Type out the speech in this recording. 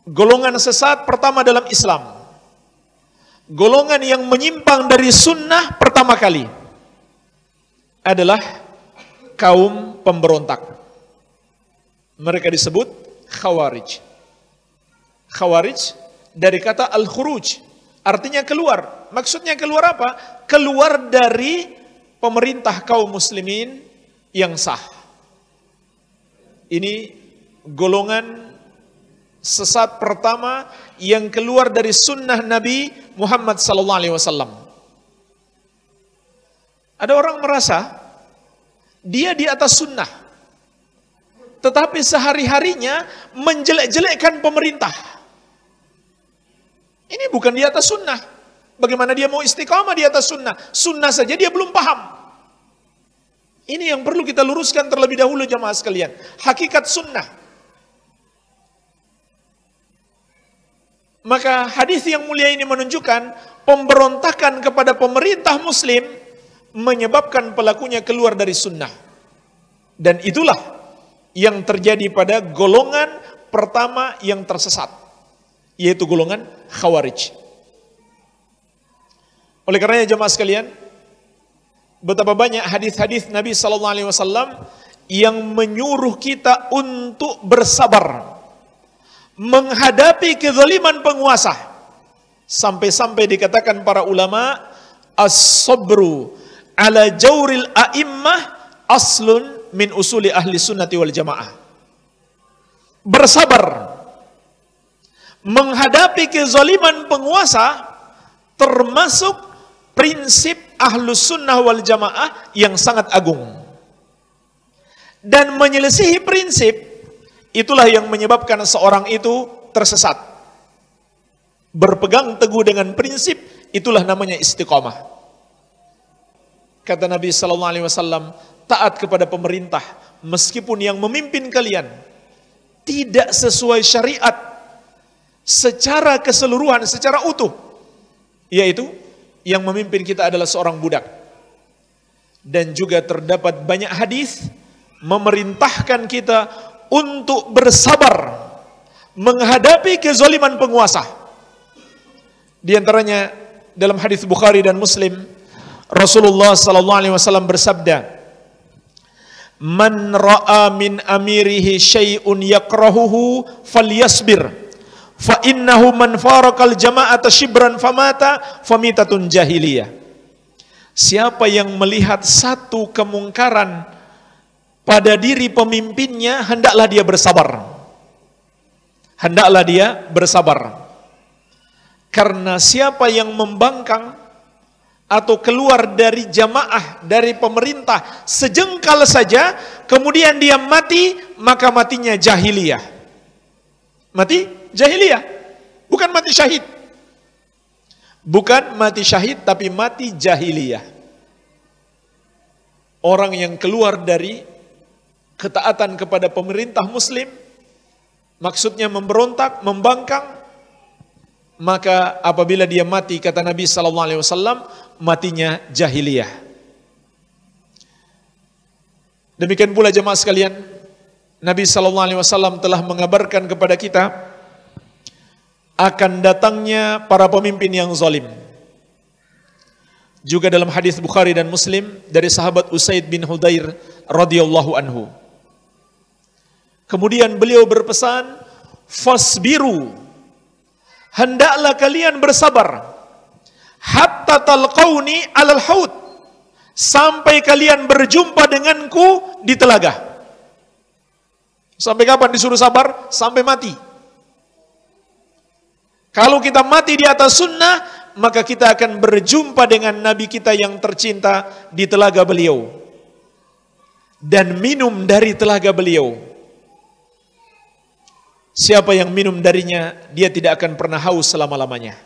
golongan sesat pertama dalam Islam, golongan yang menyimpang dari sunnah pertama kali adalah kaum pemberontak. Mereka disebut Khawarij. Khawarij dari kata al-khuruj, artinya keluar. Maksudnya keluar apa? Keluar dari pemerintah kaum muslimin yang sah. Ini golongan sesat pertama yang keluar dari sunnah Nabi Muhammad SAW. Ada orang merasa dia di atas sunnah, tetapi sehari-harinya menjelek-jelekkan pemerintah. Ini bukan di atas sunnah. Bagaimana dia mau istiqamah di atas sunnah? Sunnah saja dia belum paham. Ini yang perlu kita luruskan terlebih dahulu jamaah sekalian. Hakikat sunnah. Maka hadis yang mulia ini menunjukkan pemberontakan kepada pemerintah muslim menyebabkan pelakunya keluar dari sunnah. Dan itulah yang terjadi pada golongan pertama yang tersesat, yaitu golongan Khawarij. Oleh karenanya jemaah sekalian, betapa banyak hadis-hadis Nabi SAW yang menyuruh kita untuk bersabar menghadapi kezaliman penguasa. Sampai-sampai dikatakan para ulama, as-sabru ala jawril a'immah aslun min usuli ahli sunnati wal jamaah. Bersabar menghadapi kezaliman penguasa termasuk prinsip ahlus sunnah wal jamaah yang sangat agung. Dan menyelisihi prinsip itulah yang menyebabkan seorang itu tersesat. Berpegang teguh dengan prinsip itulah namanya istiqamah. Kata Nabi SAW, taat kepada pemerintah meskipun yang memimpin kalian tidak sesuai syariat secara keseluruhan, secara utuh, yaitu yang memimpin kita adalah seorang budak. Dan juga terdapat banyak hadis memerintahkan kita untuk bersabar menghadapi kezaliman penguasa. Di antaranya dalam hadis Bukhari dan Muslim, Rasulullah SAW bersabda, "Man ra'a min amirihi syai'un yakrahuhu falyasbir, fa innahu man farakal jama'ata shibran famata famitatun jahiliyah." Siapa yang melihat satu kemungkaran pada diri pemimpinnya, hendaklah dia bersabar. Hendaklah dia bersabar. Karena siapa yang membangkang atau keluar dari jamaah, dari pemerintah sejengkal saja, kemudian dia mati, maka matinya jahiliyah. Mati jahiliyah, bukan mati syahid. Bukan mati syahid, tapi mati jahiliyah. Orang yang keluar dari ketaatan kepada pemerintah muslim, maksudnya memberontak, membangkang, maka apabila dia mati, kata Nabi SAW, matinya jahiliyah. Demikian pula jemaah sekalian, Nabi SAW telah mengabarkan kepada kita akan datangnya para pemimpin yang zalim. Juga dalam hadis Bukhari dan Muslim dari sahabat Usaid bin Hudair radhiyallahu anhu. Kemudian beliau berpesan, fasbiru, hendaklah kalian bersabar, hatta talqauni alal haud, sampai kalian berjumpa denganku di telaga. Sampai kapan disuruh sabar? Sampai mati. Kalau kita mati di atas sunnah, maka kita akan berjumpa dengan Nabi kita yang tercinta di telaga beliau dan minum dari telaga beliau. Siapa yang minum darinya, dia tidak akan pernah haus selama-lamanya.